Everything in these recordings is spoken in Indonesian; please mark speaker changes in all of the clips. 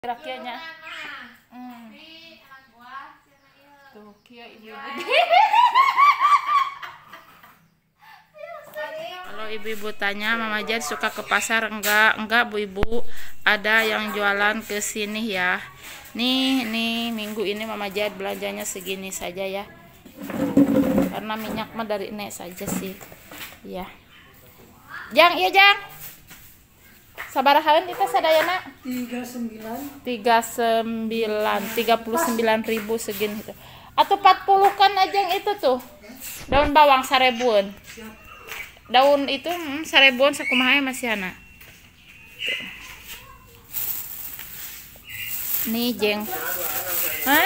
Speaker 1: Rakyatnya. Tuh, kia ibu-ibu. Kalau ibu-ibu tanya, Mama Jad suka ke pasar? Enggak Bu Ibu. Ada yang jualan ke sini ya. Nih minggu ini Mama Jad belanjanya segini saja ya. Karena minyak mah dari Nek saja sih. Ya. Jang, iya Jang. Sabarahan kita sadayana 39 39.000 segini itu. Atau 40 kan aja yang itu tuh. Daun bawang 1.000-an. Daun itu 1.000-an sakumaha masih ana. Nih jeng. Hah?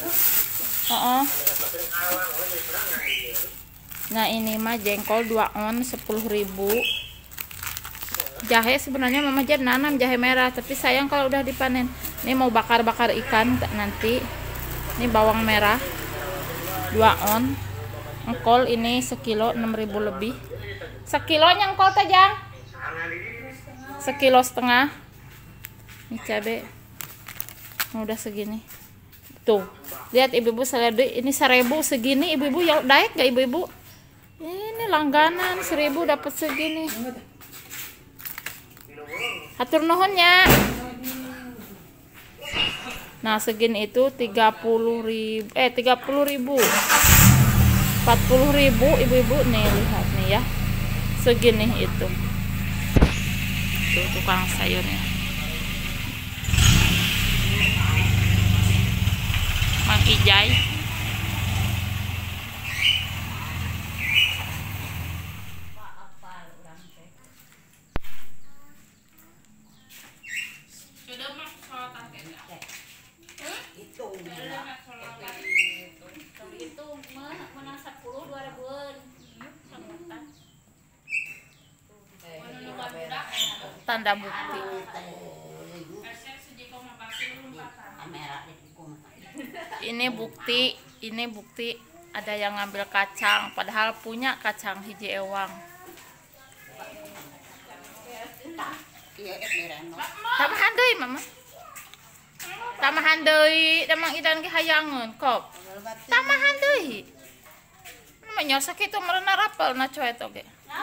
Speaker 1: Nah ini mah jengkol 2 on 10.000. Jahe sebenarnya Mama Jad nanam jahe merah, tapi sayang kalau udah dipanen. Ini mau bakar-bakar ikan nanti. Ini bawang merah 2 on. Engkol ini sekilo 6.000 lebih. Sekilonya engkol teh Jang? 1,5 kilo. Ini cabe udah segini. Tuh, lihat ibu-ibu selede ini 1.000 segini. Ibu-ibu ya daek gak ibu-ibu? Ini langganan 1.000 dapat segini. Hatur nuhunnya. Nah segini itu 30.000 40.000 40.000 ibu-ibu nih, lihat nih ya, segini itu tuh tukang sayurnya Mang Ijay. Tanda bukti. Ini bukti ada yang ngambil kacang padahal punya kacang hiji ewang. Tamahan deui Mama. Tamahan deui, damang idan ge hayangeun kop. Tamahan deui. Namanya sakitu meurna rapelna coet oge.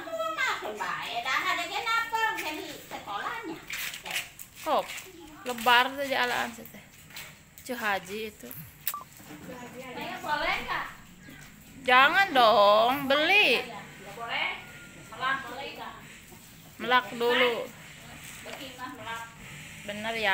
Speaker 1: Kop, lebar saja alaan teh. Haji itu. Jangan dong, beli. Melak dulu. Bener ya.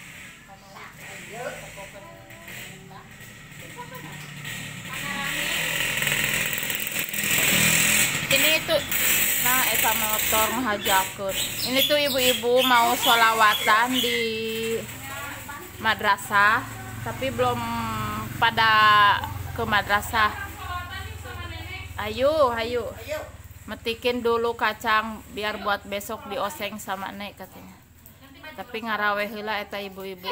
Speaker 1: Ini tuh, nah eta motor ngahajakeun. Ini tuh ibu-ibu mau sholawatan di madrasah, tapi belum pada ke madrasah. Ayo. Metikin dulu kacang biar buat besok dioseng sama Nek katanya. Tapi ngarawe heula eta ibu-ibu.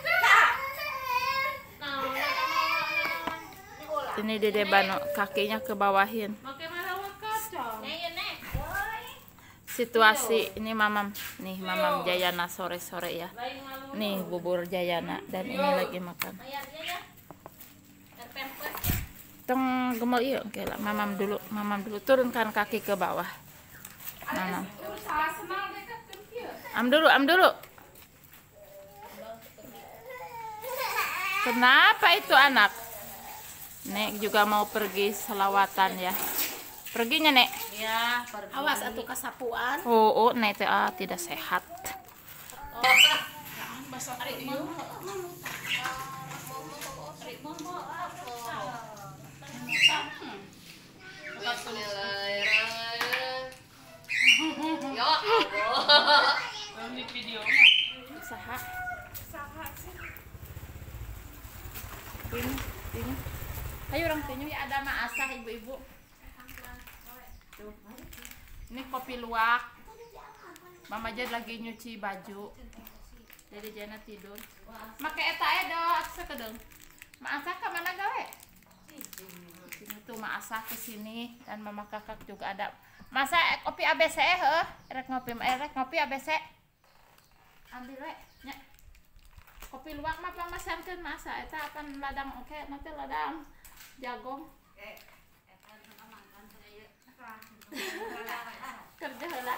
Speaker 1: Ini Dede Bano kakinya ke bawahin. Situasi ini Mamam Jayana sore-sore ya. Nih bubur Jayana dan ini lagi makan. Tong gemol ieu oke lah. Mamam dulu turunkan kaki ke bawah. Mamam. Am dulu. Kenapa itu anak? Nek juga mau pergi selawatan ya. Perginya Nek?
Speaker 2: Ya, pergi. Awas atuh kasapuan.
Speaker 1: Oh, Nek teh tidak sehat.
Speaker 2: Ya Allah.
Speaker 1: Ini video mah. Saha sih. Ini. Ayo orang tinyu ya, ada mah asah ibu-ibu. Tuh. Ini kopi luwak. Mama Jad lagi nyuci baju. Jadi Jana tidur. Make eta do sakedeung. Ma asah ka mana gawe? Sini tuh ma asah ke sini dan Mama Kakak juga ada. Masa kopi ABC heuh? Rek ngopi ABC. Ambil we nya. Kopi luwak mah pamasankeun masa eta akan ladang oke nanti ladang jagung. Kerja heula.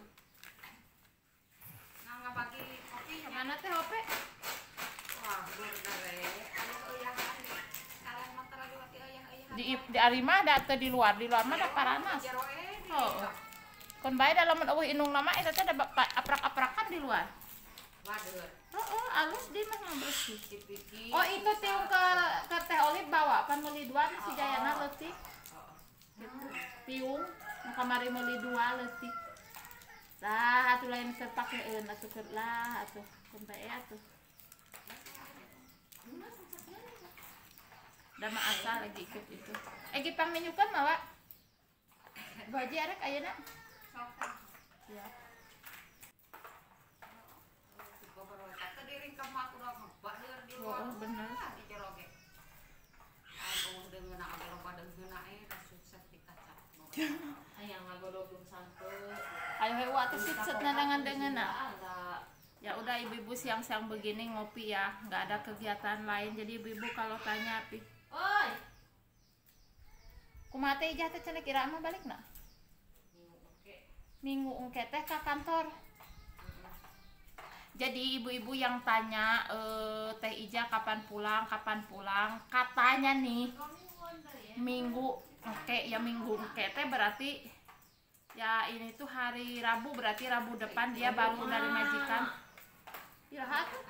Speaker 2: Nggak bagi kopi
Speaker 1: Mana teh hope?
Speaker 2: wah bener kalian mah terlalu hati
Speaker 1: Di Arima ada teh di luar mah ada paranas. Oh. Kon bae dalam eueuh inung nama eta teh ada aprak-aprakan di luar.
Speaker 2: waduh
Speaker 1: Oh, alus di mah bersih.
Speaker 2: dipikir
Speaker 1: Oh, itu tiung ke teh olive bawa pan meuli dua si Jayana leutik. Gitu. Tiung nu kamari meuli dua leutik. Tah atuh lain keur pakeun atuh keur lah atuh kun bae atuh. Da mah asal lagi ikut itu. Egi pangminyukeun mah, Wak. Baji arek ayeuna. Siap. Oh, bener. Ayo hewa tuh sukses dengan ya udah ibu-ibu siang-siang begini ngopi ya, nggak ada kegiatan lain. Jadi ibu-ibu kalau tanya pi, oi, kumaha teh ijah teh cenah kira mah balik na? Minggu engke teh ka kantor. Jadi ibu-ibu yang tanya teh Ija kapan pulang, katanya nih minggu engke ya minggu engke teh berarti ya ini tuh hari Rabu, berarti Rabu depan dia baru dari majikan. Iraha tuh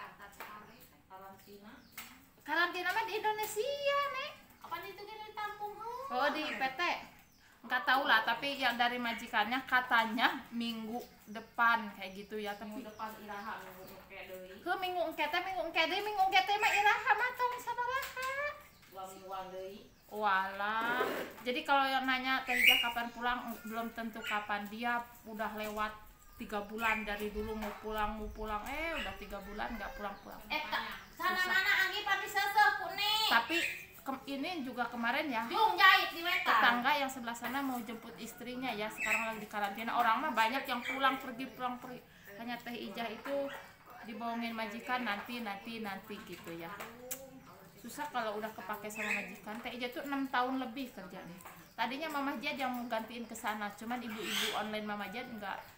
Speaker 1: karantina mah di Indonesia nih.
Speaker 2: apa itu kan di Tampung
Speaker 1: Oh di PT nggak tahu lah, tapi yang dari majikannya katanya minggu depan kayak gitu ya. Tapi
Speaker 2: minggu depan iraha minggu engke deui
Speaker 1: ke minggu engke teh mah iraha mah tong sabaraha
Speaker 2: 2 mingguan deui.
Speaker 1: walah. Jadi kalau yang nanya Teh Ija kapan pulang, belum tentu kapan. Dia udah lewat 3 bulan dari dulu mau pulang udah 3 bulan nggak pulang.
Speaker 2: Sana mana Anggi pati sesepuh nih.
Speaker 1: Tapi ini juga kemarin ya
Speaker 2: Jung jahit di wetan.
Speaker 1: tetangga yang sebelah sana mau jemput istrinya ya, sekarang lagi di karantina. Orang mah banyak yang pulang pergi. Hanya Teh Ija itu dibohongin majikan nanti gitu ya. Susah kalau udah kepake sama majikan. Teh Ija tuh 6 tahun lebih kerjanya. Tadinya Mama Jad yang mau gantiin ke sana, cuman ibu-ibu online Mama Jad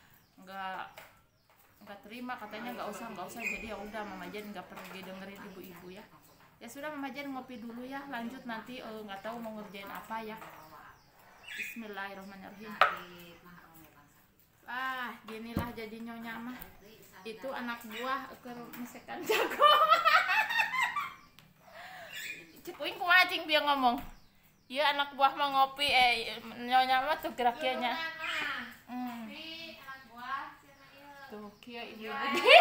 Speaker 1: nggak terima, katanya nggak usah. Jadi ya udah Mama Jad nggak pergi dengerin ibu-ibu ya. Ya sudah Mama Jan ngopi dulu ya, lanjut nanti nggak tahu mau ngerjain apa ya. Bismillahirrahmanirrahim. Ginilah jadi nyonya mah. Itu anak buah ke mesekan jago. Cipuin kumaha cing dia ngomong. Iya anak buah mah ngopi nyonya mah tuh geraknya.
Speaker 2: Anak buah
Speaker 1: Tuh kia ibu.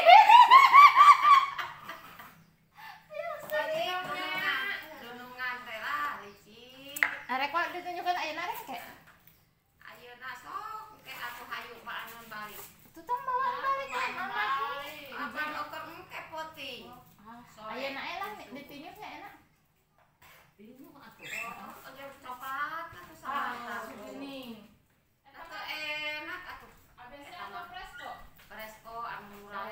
Speaker 1: Arek kok ditunjukkan ayeuna arek kek.
Speaker 2: ayeuna sok kayak atuh hayu balanon balik.
Speaker 1: Tutang bawa balik ka mama.
Speaker 2: Apan oker engke poting.
Speaker 1: Ayeuna lah ditunjuknya enak.
Speaker 2: Bingung atuh. Oh, ada coklat atuh sama.
Speaker 1: Kuning.
Speaker 2: Atuh enak atuh.
Speaker 1: ABC apa Presto?
Speaker 2: Presto anu murah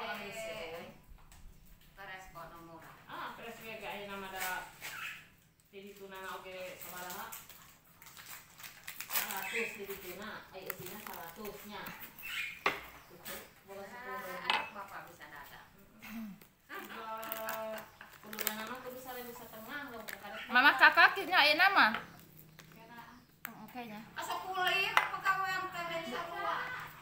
Speaker 2: Presto anu murah.
Speaker 3: Presto ge ayeuna mah da di tunana oge sabaraha? 100 di tuna, aya eusina 100 nya. Boga 10.000
Speaker 2: Bapak bisa datang.
Speaker 3: Kudu mah kudu 1.500 loh kada.
Speaker 1: Mama kakak nya ayeuna mah. Oke nya.
Speaker 2: Asa kulit pegawai teh dari sarua.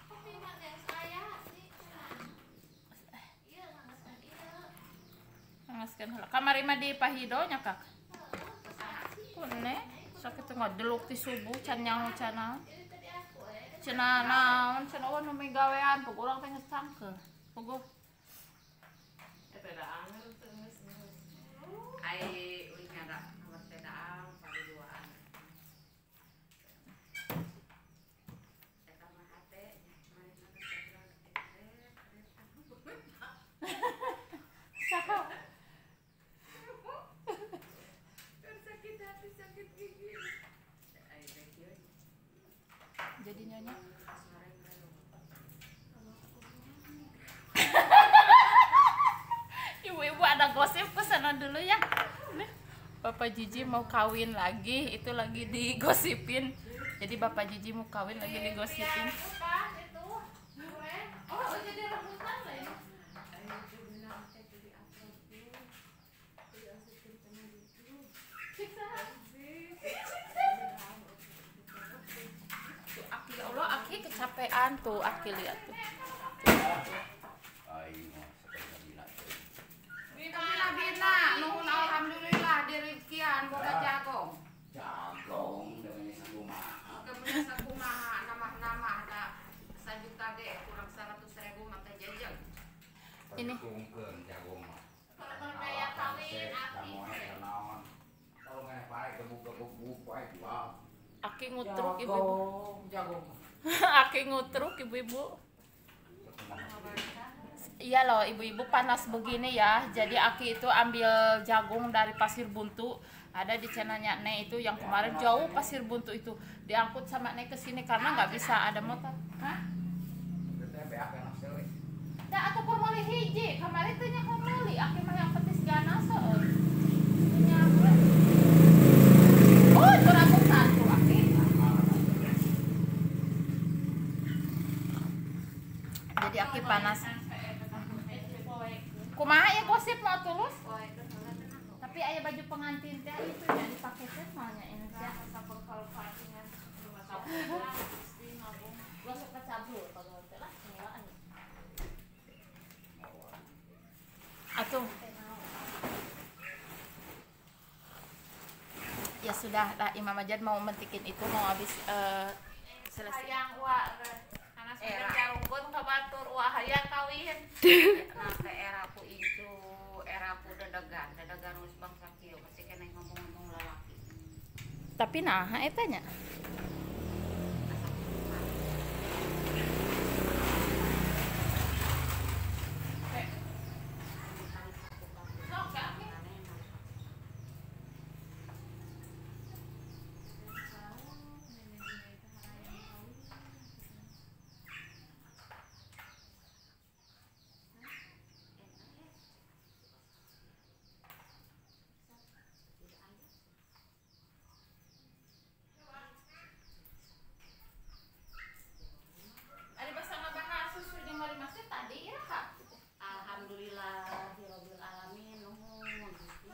Speaker 1: Ngaskeun heula. Kamari mah di Pahido nya Kak. Kune sakit ngadeluk ti subuh can nyaho cenah. Cenah naon cenah nu migawean pug urang teh geus cangkeun. Puguh.
Speaker 3: Eta da angeur teu geus.
Speaker 2: Ai uing ada nomor teh daang paduaan. Eta mah hate mari
Speaker 1: Saha?
Speaker 2: sakit hati sakit gigi. Ai bekieu.
Speaker 1: Jadi nyonya. Ibu-ibu ada gosip Mama dulu ya. Nih, Bapak Jiji mau kawin lagi, itu lagi digosipin. Jadi Bapak Jiji mau kawin lagi digosipin. Oh, jadi rambutan lah ya. Tuh, Aki, ya Allah, Aki kecapean tuh, Aki lihat tuh.
Speaker 2: Bina, nuhun alhamdulillah dirikian boga jagong.
Speaker 4: Jagong dengan sakumaha.
Speaker 2: Kemudian sakumaha namah-namah ada 1 juta ge kurang 100.000 mata jajang.
Speaker 1: Ini.
Speaker 4: Tungkeun jagong mah.
Speaker 2: Kalau berdaya kawin Aki.
Speaker 4: Kalau nggak baik gebuk-gebuk baik jual.
Speaker 1: Aki ngutruk ibu-ibu.
Speaker 4: Jagong.
Speaker 1: Aki ngutruk ibu-ibu. Iya loh ibu-ibu, panas begini ya. Jadi Aki itu ambil jagung dari Pasir Buntu. Ada di channelnya Ne itu yang kemarin jauh Pasir Buntu itu. Diangkut sama Ne ke sini karena nggak bisa ada motor. Hah? Nah, aku kormoli hiji. Kemarin tuh nya kormoli. Aki mah yang petis ganas soal. Oh, itu rambutan tuh Aki. Jadi Aki panas. Kumaha ya gosip mau tulus? Tapi ayah baju pengantin teh itu yang dipakai teh malnya ini teh sabun kalau pacingan gua suka cabul kalau teh lah ngelaan. Atuh. Ya sudah lah Imam Majid mau mentikin itu mau habis selesai.
Speaker 2: Sayang wa anak sudah jarungkeun ka batur wa hayang kawin. Nah, era ku itu era ku dedegan wis bangsa kieu masih kena ngomong-ngomong lalaki.
Speaker 1: Tapi nah eta nya.
Speaker 2: Alhamdulillahirabbil alamin nuhun.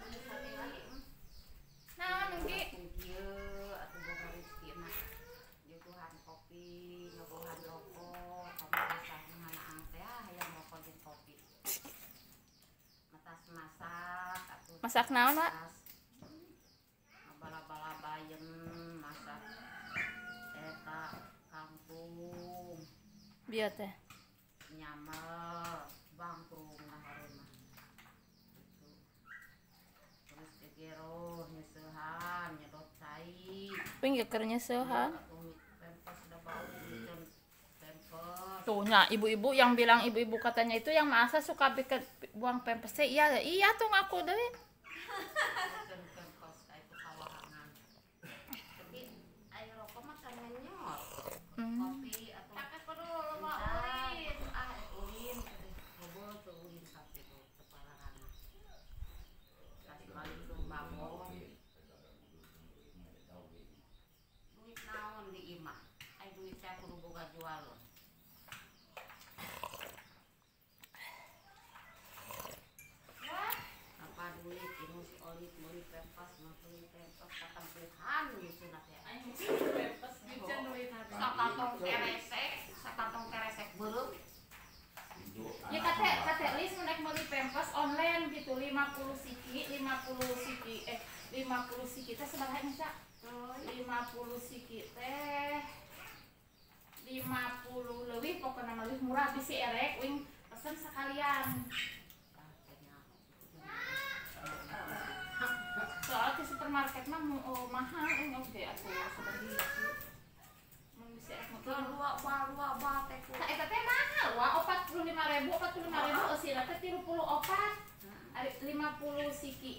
Speaker 1: Nah, nunggi
Speaker 2: Kieu atuh boga rezekina. Nyuguhan kopi, nyuguhan rokok, pamasak nganaan teh hayang rokok jeung kopi. Matas masak atuh.
Speaker 1: masak naon, Wak?
Speaker 2: Bala-bala bayem masak eta kangkung,
Speaker 1: Bieu teh.
Speaker 2: nyamel, bangkrung ngahareuna. Gitu. Terus digero nyeusehan, nyedot cai.
Speaker 1: Ping keur nyeusehan.
Speaker 2: Pempes udah bau bikin pempes.
Speaker 1: Tuh, nah ibu-ibu yang bilang ibu-ibu katanya itu yang masa suka bikin buang pempes teh. Iya, iya tuh ngaku deui.
Speaker 2: Bikin pempes itu kawahangan. Tapi air rokok mah kan nyot. Kopi atau pakai perlu mah ulin. Ulin ngobrol tuh ulin tapi tuh kepalaran. Tadi balik tuh babon. Duit naon di imah. Ai duit teh kudu boga jual. Apa duit ini si Olit beli pempas mah beli pempas katampuhan gitu nanti. Sakantong keresek belum.
Speaker 1: Ya kate list naik beli pempes online gitu 50 siki 50 siki teh sabaraha nya Cak? 50 siki teh 50 leuwih pokoknya mah leuwih murah bisi erek wing pesen sekalian. Soalnya ke supermarket mah mahal wing oke atuh seperti itu. Mun bisi erek mah
Speaker 2: Dua batek.
Speaker 1: nah, eta teh mahal wah 45.000 eusina teh 34 ari 50 siki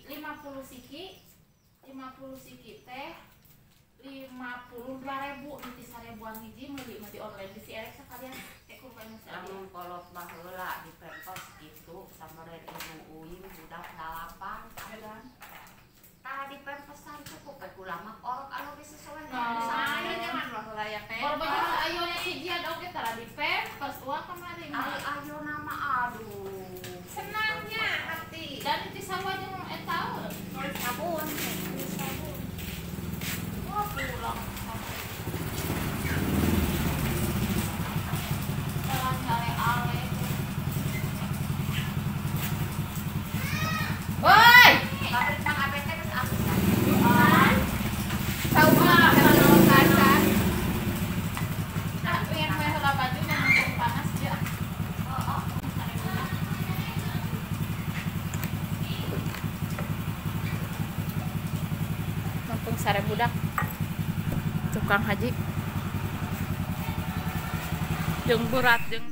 Speaker 1: teh 52.000 nanti 1.000-an hiji meuli mah di online di si erek sekalian kurban saya.
Speaker 2: Lamun kolot baheula di pempes gitu samare ibu uing budak 8.
Speaker 1: sawah jeung eta
Speaker 2: sabun
Speaker 1: oh pulang jalan ale-ale woi
Speaker 2: tapi tang APT geus aku
Speaker 1: tahu mah kalau kacan nah pengen main bola baju yang mumpung panas ya mumpung sare budak tukang haji jeung berat jeung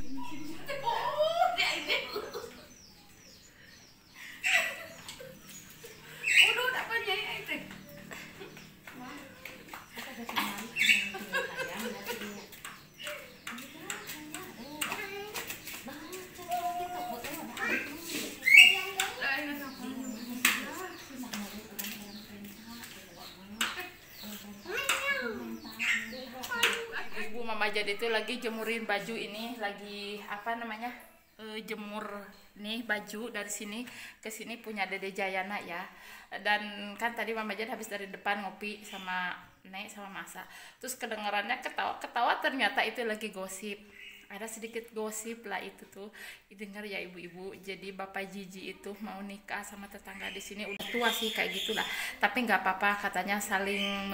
Speaker 1: Ibu Mama Jad itu lagi jemurin baju ini, lagi apa namanya jemur nih baju dari sini ke sini punya Dede Jayana ya. Dan kan tadi Mama Jad habis dari depan ngopi sama Nek sama Masa, terus kedengarannya ketawa ternyata itu lagi gosip. Ada sedikit gosip lah itu tuh didengar ya ibu-ibu. Jadi Bapak Jiji itu mau nikah sama tetangga di sini, udah tua sih kayak gitulah. Tapi nggak apa-apa katanya saling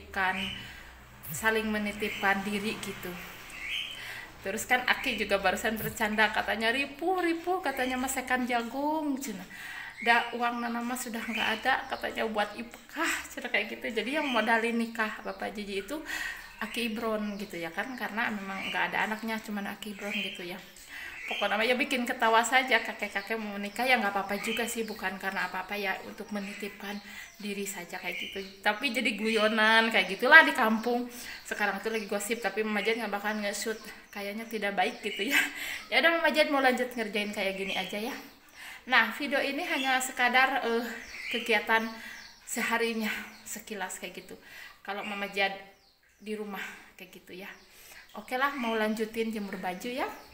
Speaker 1: menitipkan diri gitu. Terus kan Aki juga barusan bercanda katanya ripuh katanya masakan jagung cina. Da uang nama sudah nggak ada katanya buat ipkah cina kayak gitu. Jadi yang modalin nikah Bapak Jiji itu Aki Ibron gitu ya kan, karena memang nggak ada anaknya, cuman Aki Ibron gitu ya. Pokoknya ya bikin ketawa saja, kakek-kakek mau menikah ya nggak apa-apa juga sih, bukan karena apa-apa ya, untuk menitipkan diri saja kayak gitu. Tapi jadi guyonan kayak gitulah di kampung. Sekarang itu lagi gosip, tapi Mama Jad nggak bakal nge-shoot, kayaknya tidak baik gitu ya. Ya udah Mama Jad mau lanjut ngerjain kayak gini aja ya. Nah video ini hanya sekadar kegiatan seharinya sekilas kayak gitu. Kalau Mama Jad di rumah kayak gitu ya. Oke lah, mau lanjutin jemur baju ya.